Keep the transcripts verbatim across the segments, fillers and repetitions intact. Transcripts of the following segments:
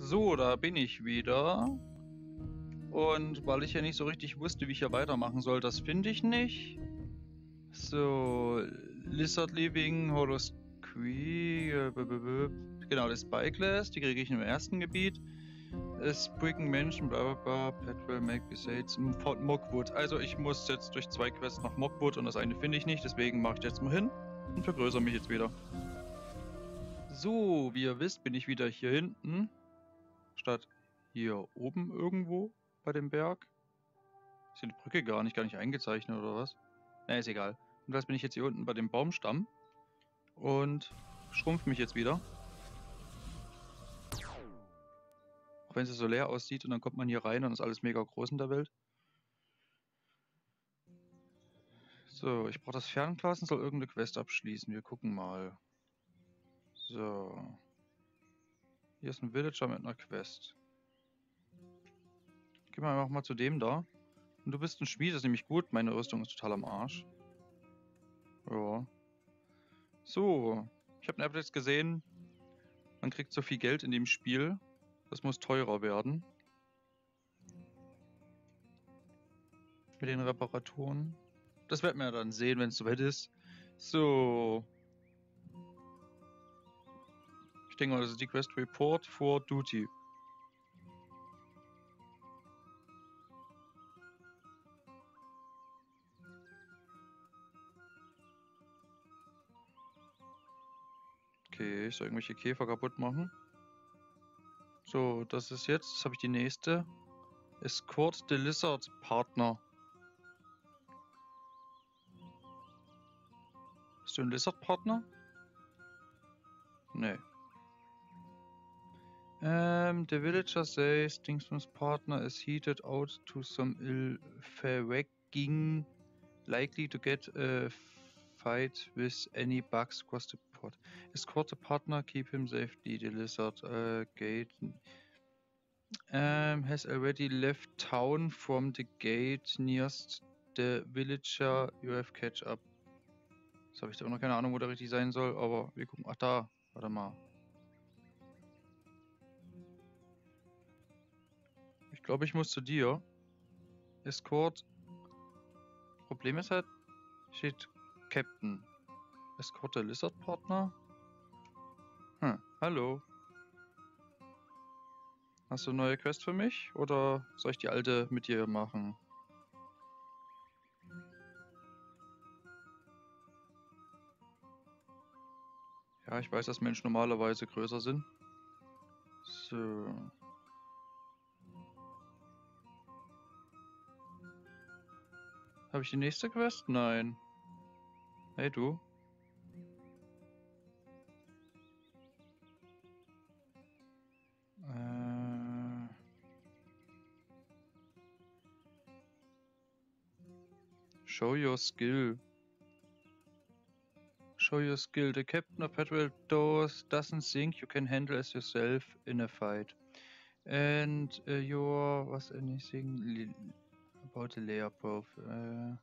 So, da bin ich wieder. Und weil ich ja nicht so richtig wusste, wie ich hier weitermachen soll, das finde ich nicht. So, Lizard Living, Holosquee, äh, genau, das Spyglass, die kriege ich im ersten Gebiet. Spriggan Mansion, bla bla bla, Petrol, Make Besides, Mockwood. Also ich muss jetzt durch zwei Quests nach Mockwood und das eine finde ich nicht, deswegen mache ich jetzt mal hin und vergrößere mich jetzt wieder. So, wie ihr wisst, bin ich wieder hier hinten, statt hier oben irgendwo bei dem Berg. Ist die Brücke gar nicht, gar nicht eingezeichnet oder was? Na, ist egal. Und das bin ich jetzt hier unten bei dem Baumstamm und schrumpf mich jetzt wieder. Auch wenn es so leer aussieht und dann kommt man hier rein und ist alles mega groß in der Welt. So, ich brauche das Fernglas und soll irgendeine Quest abschließen. Wir gucken mal. So. Hier ist ein Villager mit einer Quest. Gehen wir einfach mal zu dem da. Und du bist ein Schmied, das ist nämlich gut. Meine Rüstung ist total am Arsch. Ja. So. Ich habe ein Update gesehen. Man kriegt so viel Geld in dem Spiel. Das muss teurer werden. Mit den Reparaturen. Das werden wir dann sehen, wenn es soweit ist. So. Ich denke mal, das ist die Quest Report for Duty. Okay, ich soll irgendwelche Käfer kaputt machen. So, das ist jetzt, das habe ich die nächste. Escort the Lizard Partner. Bist du ein Lizard Partner? Nee. Um, the villager says Dingsman's partner is heated out to some ill farragging, likely to get a fight with any bugs across the port. Escort the partner, keep him safely. The lizard uh, gate um, has already left town from the gate nearest the villager. You have catch up. Jetzt habe ich da noch keine Ahnung, wo der richtig sein soll, aber wir gucken. Ach da, warte mal. Ich glaube, ich muss zu dir. Escort. Problem ist halt, steht Captain. Escort der Lizard Partner? Hm, hallo. Hast du eine neue Quest für mich? Oder soll ich die alte mit dir machen? Ja, ich weiß, dass Menschen normalerweise größer sind. So. Habe ich die nächste Quest? Nein. Hey du. Äh. Show your skill. Show your skill. The captain of Petrol Doors doesn't think you can handle as yourself in a fight. And uh, your was anything about the layer prof? Uh,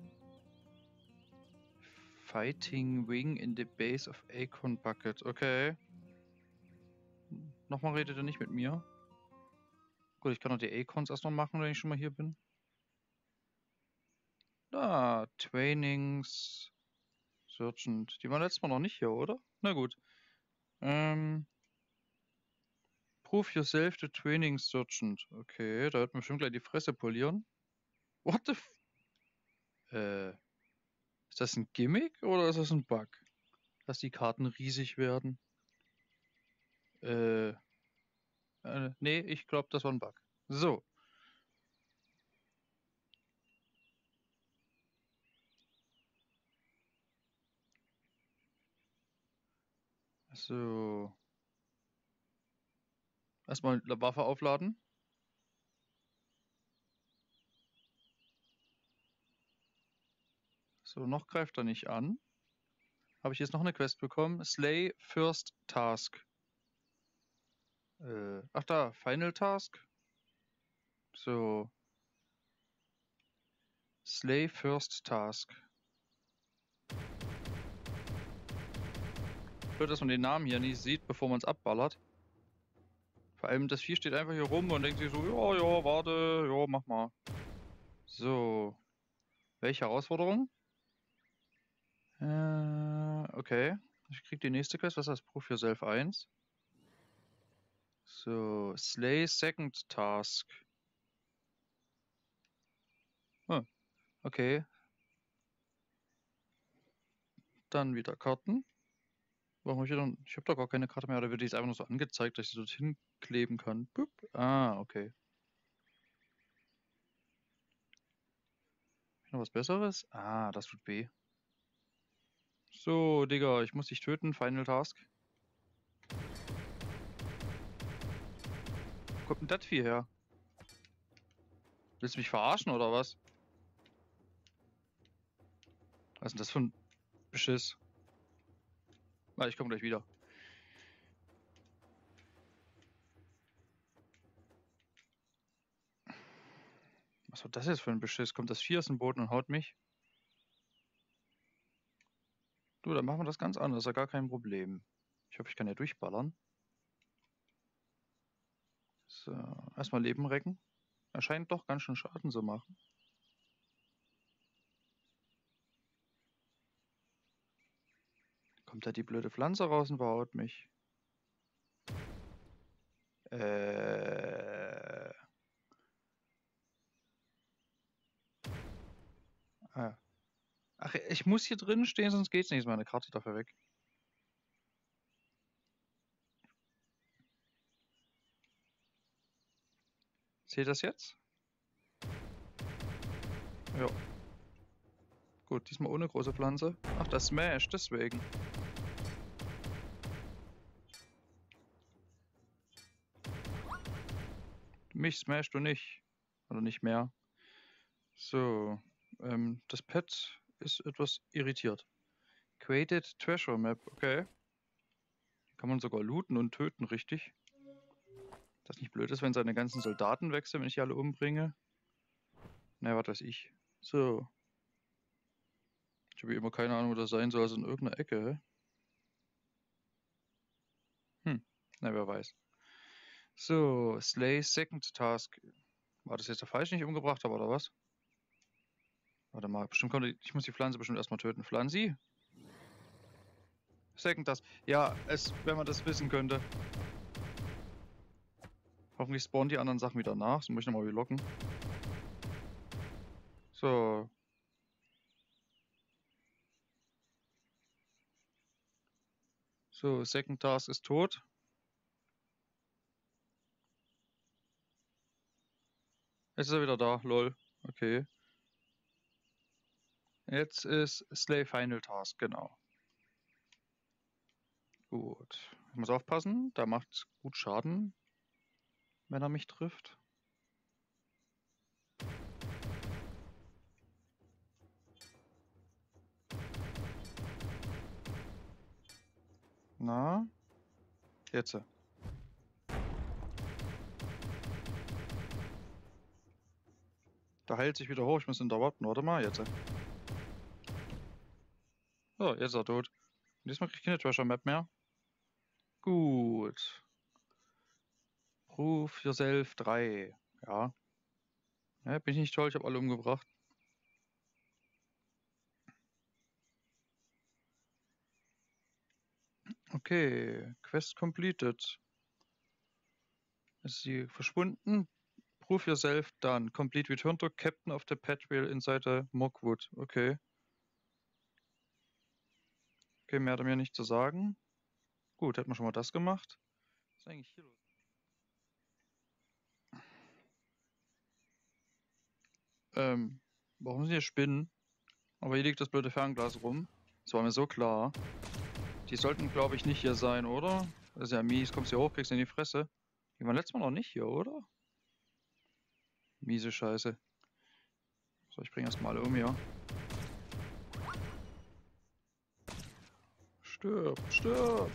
fighting wing in the base of Acorn Bucket. Okay. Nochmal redet er nicht mit mir. Gut, ich kann auch die Acorns erst noch machen, wenn ich schon mal hier bin. Ah, Trainings. Sergeant. Die waren letztes Mal noch nicht hier, oder? Na gut. Ähm. Prove yourself to Training Sergeant. Okay, da wird man bestimmt gleich die Fresse polieren. What the f... Äh. Ist das ein Gimmick oder ist das ein Bug? Dass die Karten riesig werden? Äh. äh nee, ich glaube, das war ein Bug. So. So. Erstmal eine Waffe aufladen. So, noch greift er nicht an. Habe ich jetzt noch eine Quest bekommen? Slay First Task. Äh, ach da, Final Task. So. Slay First Task. Blöd, dass man den Namen hier nicht sieht, bevor man es abballert. Vor allem das Vieh steht einfach hier rum und denkt sich so, ja, ja, warte, ja, mach mal. So. Welche Herausforderung? Äh, okay. Ich krieg die nächste Quest. Was ist das? Proof Yourself eins. So, Slay Second Task. Hm, okay. Dann wieder Karten. Warum hab ich wieder... Ich habe doch gar keine Karte mehr. Oder wird die jetzt einfach nur so angezeigt, dass ich sie dorthin kleben kann? Boop. Ah, okay. Noch was Besseres? Ah, das tut weh. So, Digga, ich muss dich töten. Final Task. Wo kommt denn das Vieh her? Willst du mich verarschen oder was? Was ist denn das für ein Beschiss? Ah, ich komme gleich wieder. Was war das jetzt für ein Beschiss? Kommt das Vieh aus dem Boden und haut mich? Du, dann machen wir das ganz anders. Ist ja gar kein Problem. Ich hoffe, ich kann ja durchballern. So, erstmal Leben recken. Er scheint doch ganz schön Schaden zu machen. Kommt da die blöde Pflanze raus und verhaut mich? Äh. Ah. Ach, ich muss hier drin stehen, sonst geht's nicht. Ist meine Karte dafür weg. Seht ihr das jetzt? Ja. Gut, diesmal ohne große Pflanze. Ach, das Smash, deswegen. Mich smashst du nicht. Oder nicht mehr. So. Ähm, das Pet ist etwas irritiert. Created Treasure Map, okay. Kann man sogar looten und töten, richtig? Das nicht blöd ist, wenn seine ganzen Soldaten wechseln, wenn ich die alle umbringe. Naja, was weiß ich. So. Ich habe immer keine Ahnung, wo das sein soll. Also in irgendeiner Ecke. Hm. Na, wer weiß. So, Slay Second Task. War das jetzt der falsch, den ich umgebracht habe, oder was? Warte mal, bestimmt konnte ich, ich muss die Pflanze bestimmt erstmal töten. Pflanzi? Second Task. Ja, es, wenn man das wissen könnte. Hoffentlich spawnen die anderen Sachen wieder nach. So muss ich nochmal relocken. So. So, Second Task ist tot. Jetzt ist er wieder da, lol. Okay. Jetzt ist Slay Final Task, genau. Gut. Ich muss aufpassen, da macht gut Schaden, wenn er mich trifft. Na? Jetzt. Da heilt sich wieder hoch, ich muss ihn da warten. Warte mal, jetzt. So, jetzt ist er tot. Und diesmal krieg ich keine Treasure Map mehr. Gut. Proof Yourself drei. Ja. Ja, bin ich nicht toll, ich habe alle umgebracht. Okay, Quest completed. Ist sie verschwunden? Prove yourself done. Complete return to Captain of the Patrol inside the Mockwood. Okay. Okay, mehr hat er mir nicht zu sagen. Gut, hätten wir schon mal das gemacht. Was ist eigentlich hier los? Ähm, warum sind hier Spinnen? Aber hier liegt das blöde Fernglas rum. Das war mir so klar. Die sollten, glaube ich, nicht hier sein, oder? Das ist ja mies. Kommst hier hoch, kriegst in die Fresse. Die waren letztes Mal noch nicht hier, oder? Miese Scheiße. So, ich bringe erstmal alle um hier. Stirb, stirb!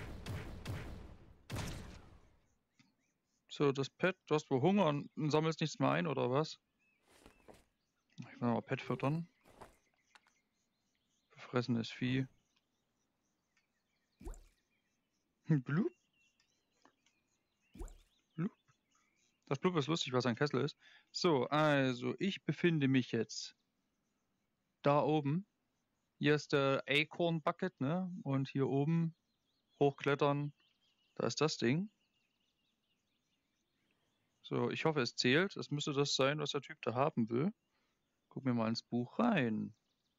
So, das Pet, du hast wohl Hunger und sammelst nichts mehr ein, oder was? Ich will mal Pet füttern. Verfressenes Vieh. Blub. Das Blub ist lustig, was ein Kessel ist. So, also ich befinde mich jetzt da oben. Hier ist der Acorn Bucket, ne? Und hier oben hochklettern, da ist das Ding. So, ich hoffe, es zählt. Das müsste das sein, was der Typ da haben will. Guck mir mal ins Buch rein.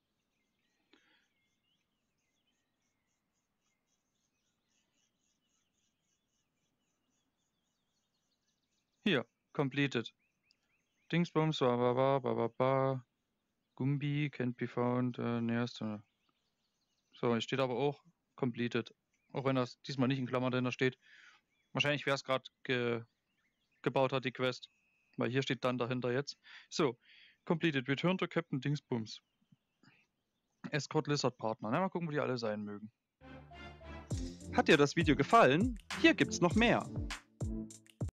Hier, completed. Dingsbums, ba ba ba ba ba ba. Gumbi can't be found uh, nearest. Uh. So, hier steht aber auch completed. Auch wenn das diesmal nicht in Klammern dahinter steht. Wahrscheinlich wäre es gerade ge gebaut hat, die Quest. Weil hier steht dann dahinter jetzt. So, completed. Return to Captain Dingsbums. Escort Lizard Partner. Na, mal gucken, wo die alle sein mögen. Hat dir das Video gefallen? Hier gibt's noch mehr.